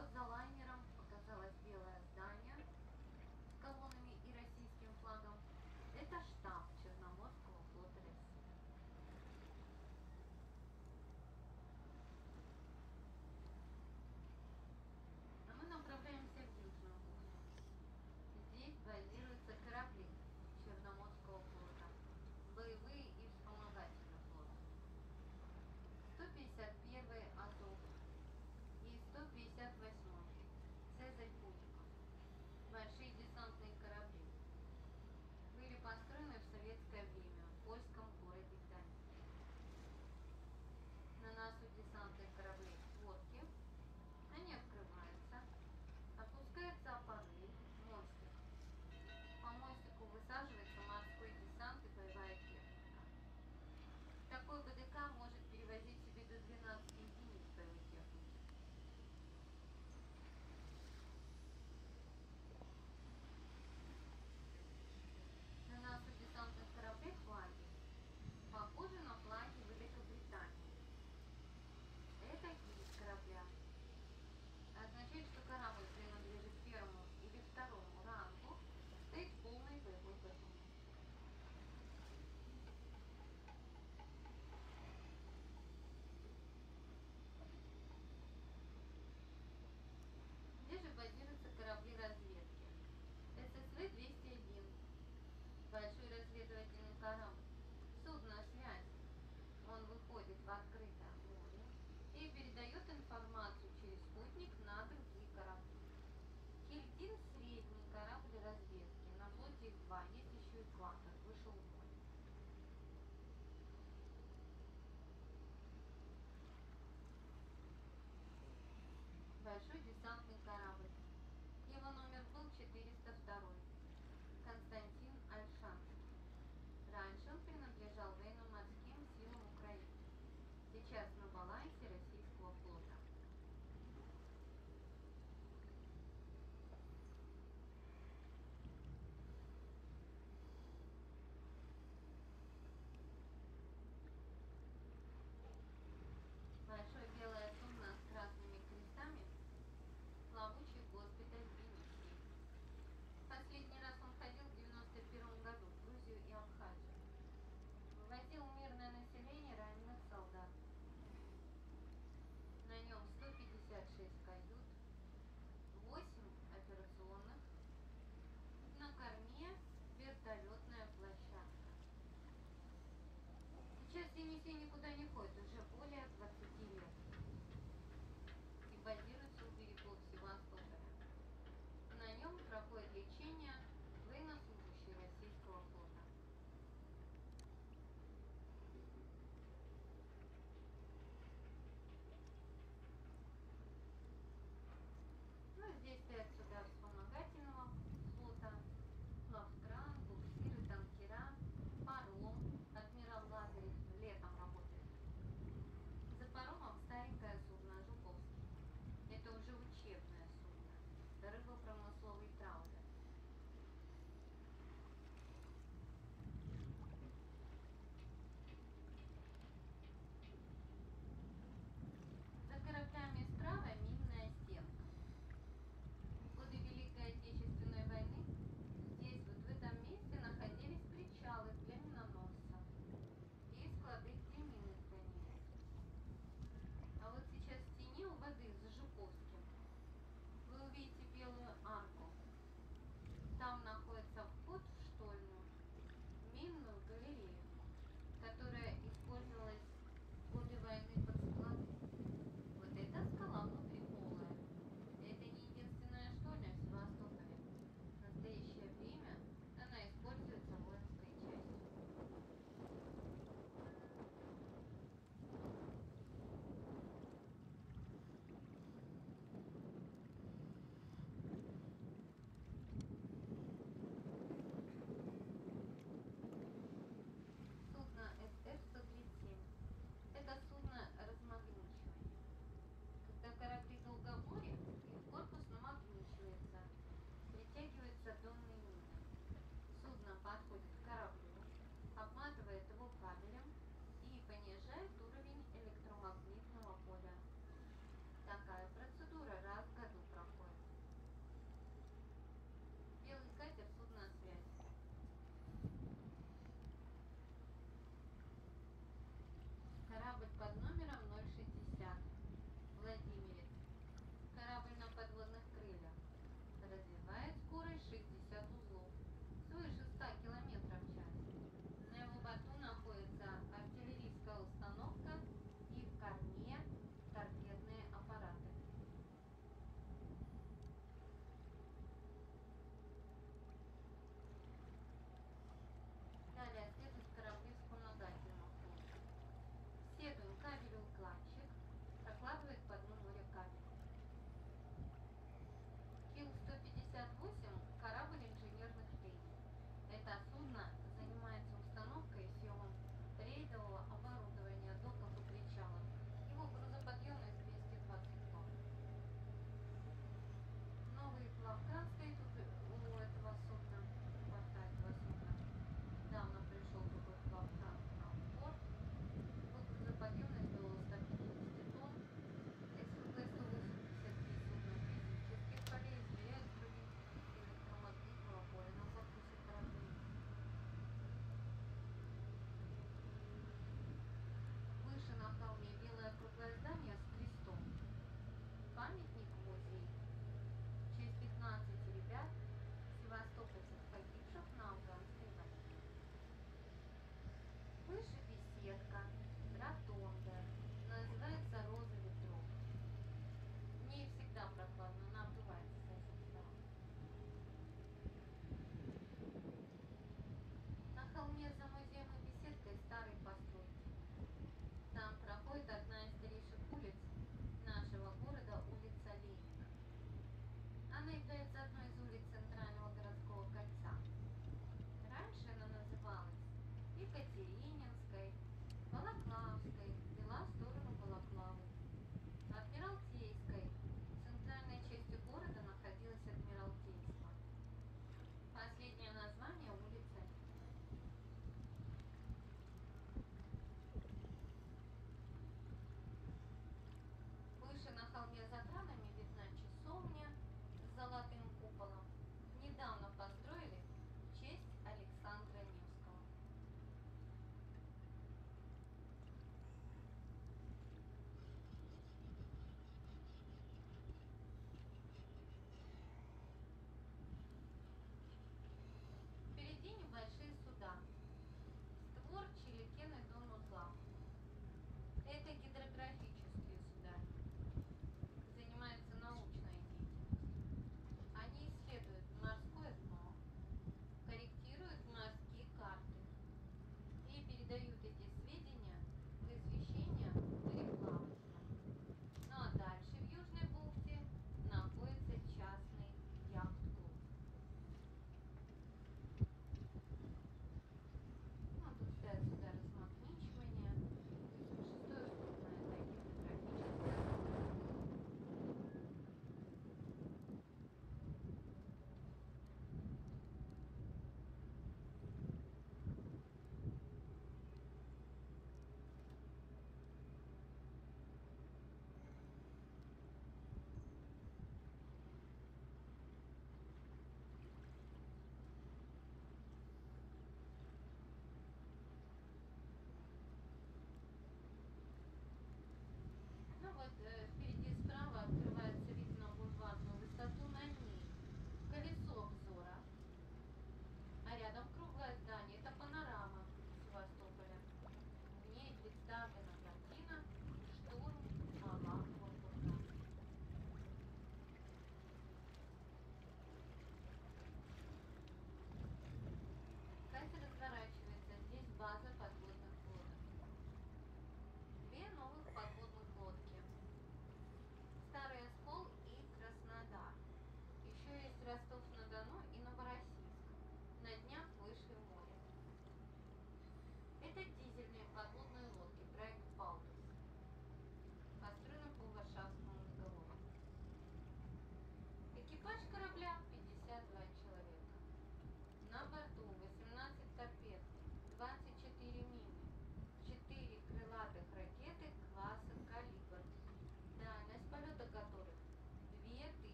вот за лайнером показалось белое здание с колоннами и российским флагом. Это штаб Черноморского флота России. А мы направляемся в Южную бухту. Здесь базируются корабли Черноморского флота, боевые и вспомогательные флоты. 151-й Азов и 158-й Цезарь Путиков. Большие десантные корабли были построены в советское время в польском городе Гданьске. На носу десантных кораблей лодки. Они открываются, опускается аппарель, мостик. По мостику высаживается морской десант и боевая техника. Такой БДК может перевозить себе до 12 единиц боевой техники. На носу десантных кораблей флаги похожи на флаги Великобритании. Это гибель корабля. Означает, что корабль принадлежит первому или второму рангу, стоит в полной боевой готовности. Здесь же базируются корабли разведки. ССВ-201, большой разведывательный корабль, судно связи. Он выходит в открытое море и передает информацию через спутник на другие корабли. Хильдин — средний корабль разведки. На флоте их два. Есть еще экватор. Вышел в море. Большой десантный корабль. Его номер был 402. Константин Ольшанский. Раньше он принадлежал военно-морским силам Украины. Сейчас на балансе российского флота. Большое белое судно с красными крестами — плавучий госпиталь Венеции. Последний раз он ходил в 91 году в Грузию и Абхазию. Вывозил мирное население, раненых солдат. На нем 156 кают, 8 операционных, на корме вертолетная площадка. Сейчас Енисей никуда не ходит, уже более 20 лет. И базируется у берегов Севастополя. На нем проходит лечение военнослужащие российского флота. Ну, здесь стоят суда вспомогательного флота, плавкран, буксиры, танкера, паром, адмирал Лазарев летом работает.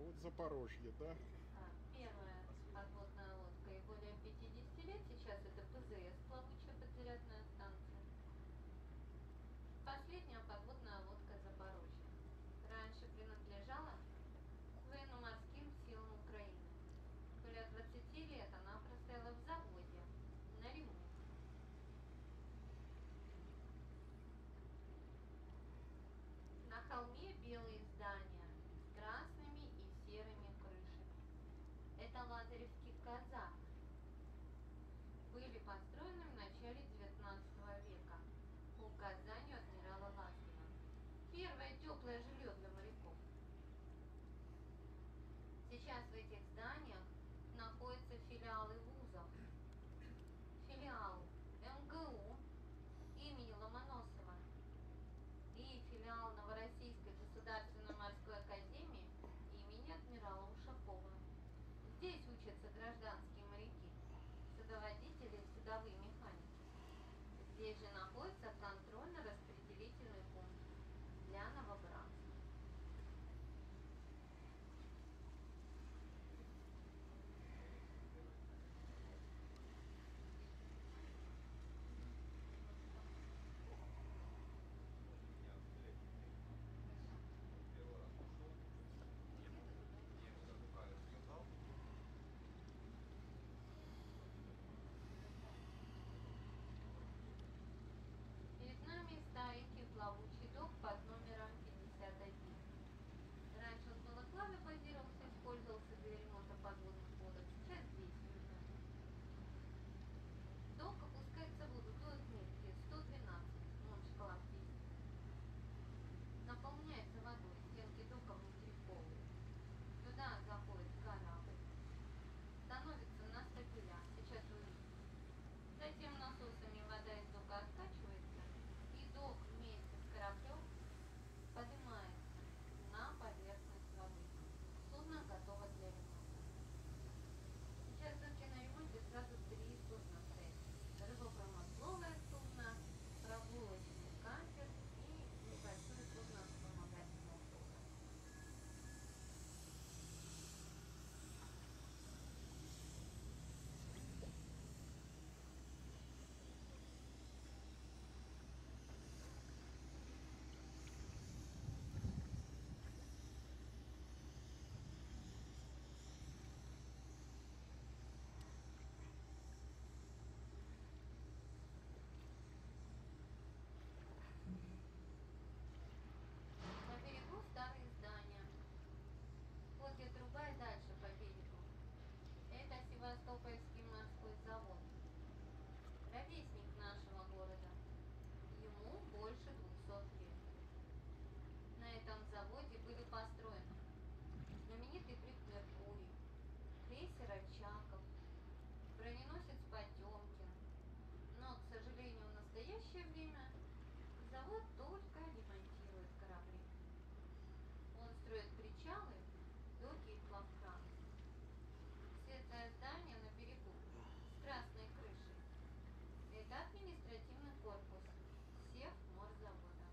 вот Запорожье, да? Первая подводная лодка, и более 50 лет сейчас это ПЗС, плавучая подзарядная станция. Последняя подводная лодка Запорожья. Раньше принадлежала военно-морским силам Украины. Более 20 лет она простояла в заводе на ремонт. На холме белые здания с красными и серыми крышами. Это Лазаревский казарм. Были построены в начале 19 века по указанию адмирала Лазарева. Первое теплое жилье для моряков. Сейчас в этих зданиях находятся филиалы вузов. Филиал МГУ имени Ломоносова и филиал Новороссийской государственной морской академии имени адмирала Ушакова. Здесь учатся гражданские моряки, судоводители и судовые механики. Здесь же находится контрольно-распределительный пункт для новобранцев. Перед нами старенький плавучий док под номером 51. Раньше он балаклаве базировался, использовался для ремонта подводных лодок. Сейчас здесь уже. Док опускается в воду до отметки 112, шкала физики. Наполняется водой, стенки дока внутриколы. Сюда заходит корабль. Становится на стапеля. Сейчас вы увидите. Затем насосами вода из дока откачивается, и док вместе с кораблем поднимается на поверхность воды. Судно готово для ремонта. Сейчас в доке на ремонте сразу 3 судна стоят. Рыбопромысловое судно, прогулочный катер и небольшое судно вспомогательного флота. На берегу старые здания. Вот и труба и дальше по берегу. Это Севастопольский морской завод. Ровесник нашего города. Ему больше 200 лет. На этом заводе были построены знаменитый бриг Меркурий, крейсер Очаков, броненосец Потемкин. Но, к сожалению, в настоящее время завод только ремонтирует корабли. Он строит причалы, доки и плавкраны. Светлое здание на берегу с красной крышей. Это административный корпус Севморзавода.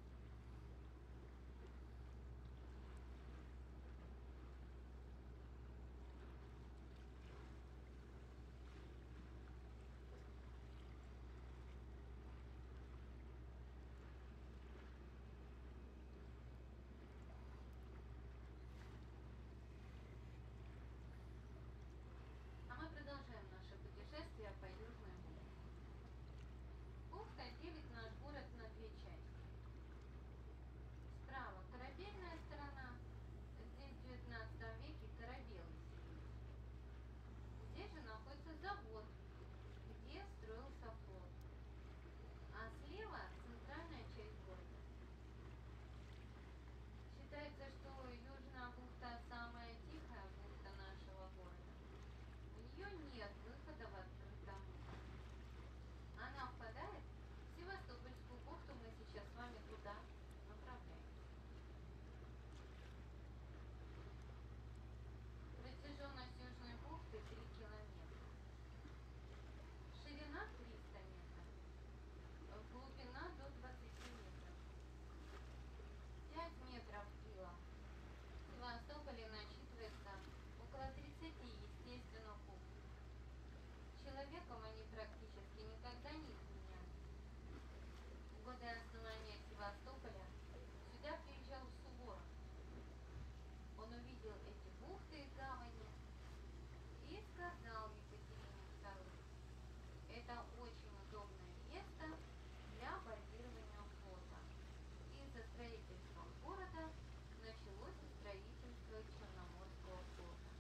годы основания Севастополя сюда приезжал Суворов. Он увидел эти бухты и гавани и сказал Екатерине II: это очень удобное место для базирования флота. И со строительством города началось и строительство Черноморского флота.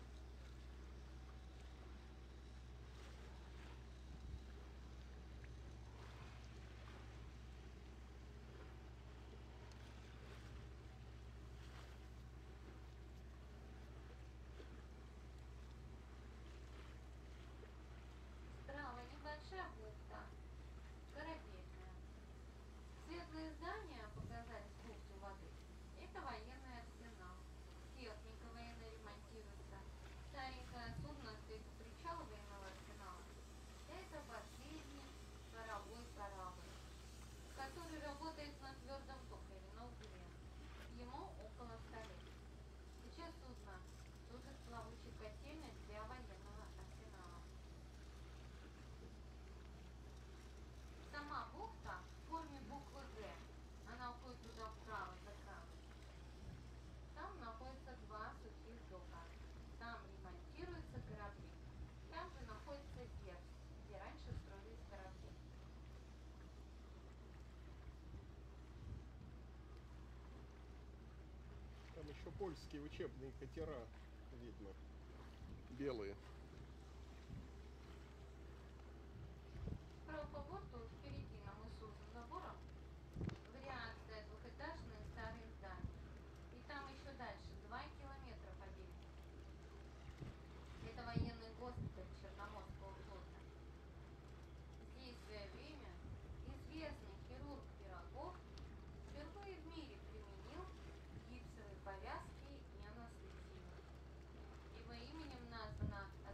Справа небольшая бухта, корабельная. Светлые здания показались в бухте воды. Это военный арсенал. Техника военная ремонтируется. Старенькое судно стоит у причала военного арсенала. Это последний паровой корабль, который работает на твердом топливе, на угле. Ему около 100 лет. Сейчас судно служит плавучей котельной для военного арсенала. Сама бухта в форме буквы Г. Она уходит туда вправо, за камень. Там находятся два сухих дока. Там ремонтируются корабли. Там же находится Зевс, где раньше строились корабли. Там еще польские учебные катера видно. Белые. Справа по борту, впереди на мысу за забором, вариант стоят двухэтажные старые здания. И там еще дальше 2 километра по берегу. Это военный госпиталь Черноморского флота. Здесь в свое время известный хирург Пирогов впервые в мире применил гипсовые повязки и анестезию. Его именем названа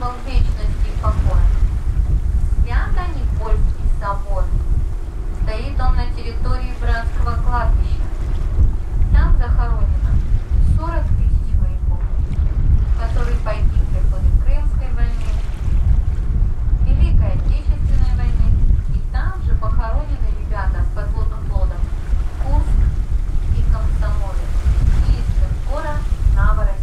в вечности покоя. Свят они польский собор. Стоит он на территории братского кладбища. Там захоронено 40 тысяч вояков, которые погибли в ходе Крымской войны, Великой Отечественной войны, и там же похоронены ребята с подводных лодок Курск и Комсомолец, и из линкора Новороссийск.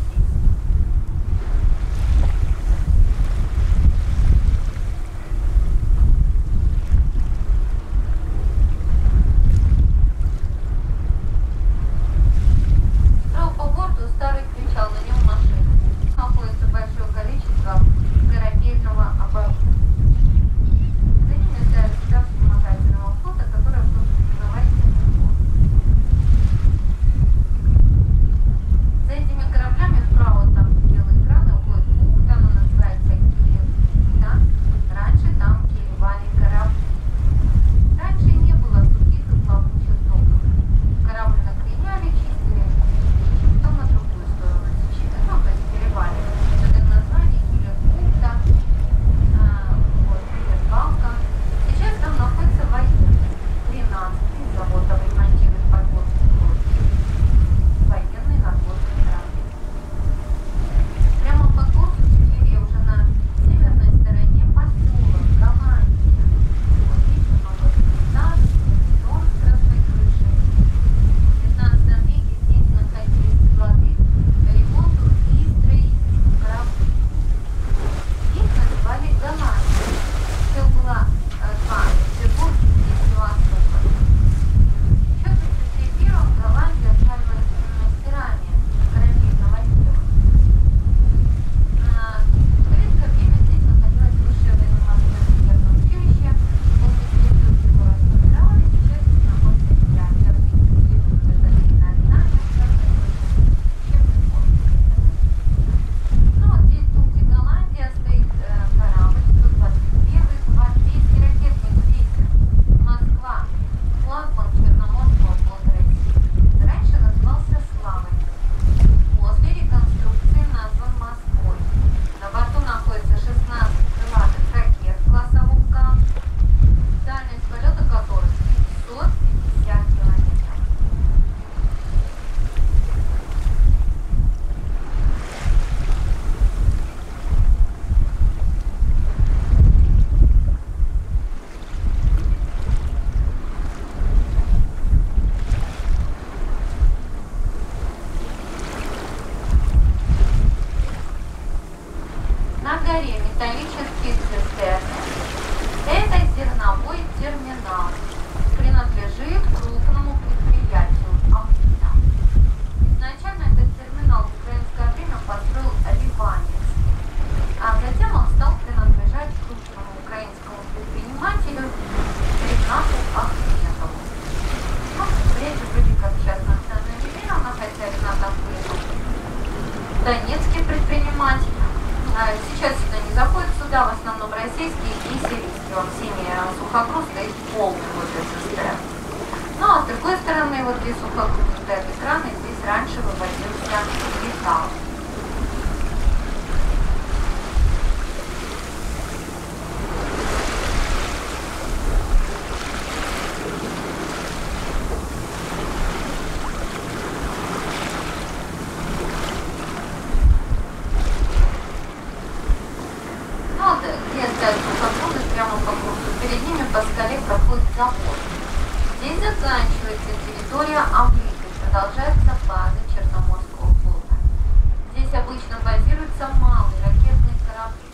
Справа по борту старый кричал, на нем машины. Находится большое количество корабельного оборудования. За ними стоят суда вспомогательного флота, которое называется «Линкор». За этими кораблями вправо там белые экраны, уходит бухта, она называется Киев. Да? Раньше там килевали корабли. Раньше не было сухих и плавучих доков. Корабль накреняли, чистили, и потом на другую сторону течения. Ну, то есть перевали. Это название Киев бухта, вот, Киев балка. Сейчас там находится военный, 13-й завод ремонтирует подводные лодки. Военный надводный корабль. Прямо по курсу теперь уже на северной стороне поселок Голландия. Вот видите, много пейзажей, дом с красной крышей. В 19 веке здесь находились склады по ремонту и строительству кораблей. Их называли Голландия. Все было два – Петербург и Севастополь. Еще при Петре I Голландия славилась мастерами корабельного дела. В советское время здесь находилось высшее военно-морское инженерное училище. После перестройки его расформировали, сейчас здесь находится ядерный институт. Это начинает знания, учебный корпус. Ну вот здесь тут, где Голландия, стоит корабль 121-й гвардейский ракетный крейсер «Москва», флагман Черноморского флота России. Раньше назывался «Славой». После реконструкции назван «Москвой». На борту находится 16 крылатых ракет класса «Вулкан», дальность полета которых 550 километров. На горе металлические цистерны. Это зерновой терминал. Принадлежит крупному предприятию «Амфита». Изначально этот терминал в украинское время построил Ливанецкий, а затем он стал принадлежать крупному украинскому предпринимателю Ренату Ахметову. Ну, речь вроде как сейчас национализирована, хотя Ренат Ахметов донецкий предприниматель. Сейчас сюда не заходят суда, в основном российские и сирийские. Он синий сухогруз стоит полный возле цистерн. Ну а с другой стороны, вот здесь сухогруз стоят экраны, здесь раньше вывозился металл. Прямо по курсу. Перед ними по скале проходит завод. Здесь заканчивается территория Авлиты, продолжается база Черноморского флота. Здесь обычно базируются малые ракетные корабли.